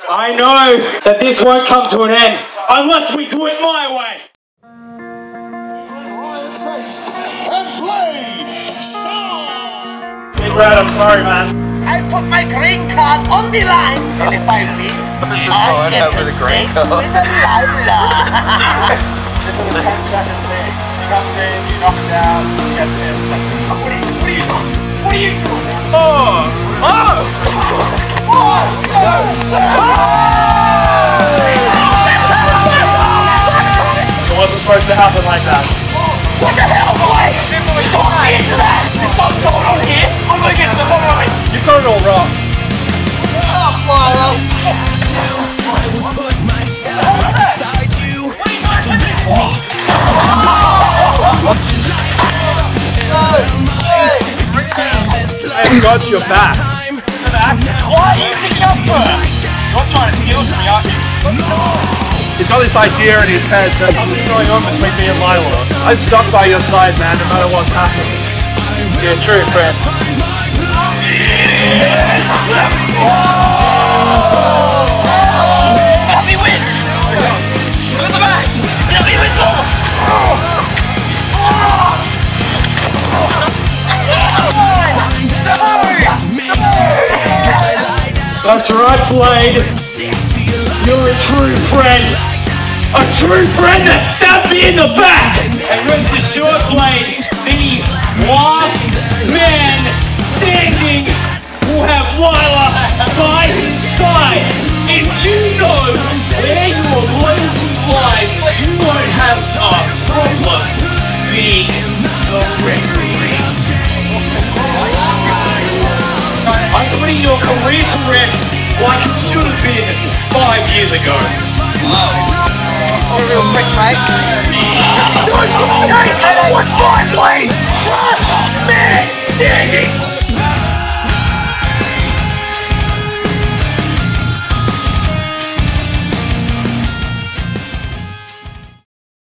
I know that this won't come to an end unless we do it my way. And play, Sean! Hey Brad, I'm sorry, man. I put my green card on the line, and if I win, I get a date with a Lila. This is a 10-second thing. He comes in, you knock him down, he gets in, that's it. What are you doing? What are you doing? It wasn't supposed to happen like that. What the hell's the way? Talk me into that! There's something going on here! I'm gonna get to the bottom of it! You've got it all wrong. I've got your back. Why are you sticking up for her? You're trying to steal from me, aren't you? He's got this idea in his head that something's going on between me and Lila. I'm stuck by your side, man, no matter what's happening. You're a true friend. Help me win! Look at the back! Help me win more! That's right, Blade. You're a true friend. A true friend that stabbed me in the back. And rest assured, Blade, the last man standing will have Lila by his side. If you know where your loyalty lies, you won't have a problem being the referee. I'm putting your career to rest like it should have been 5 years ago. Oh, real quick, mate. Don't take anyone, fine, please!